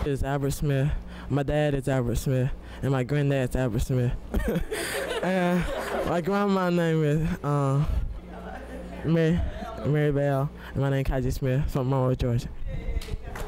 Is Albert Smith. My dad is Albert Smith, and my granddad's Albert Smith. And my grandma's name is Mary Bell, and my name is Kaji Smith from Monroe, Georgia.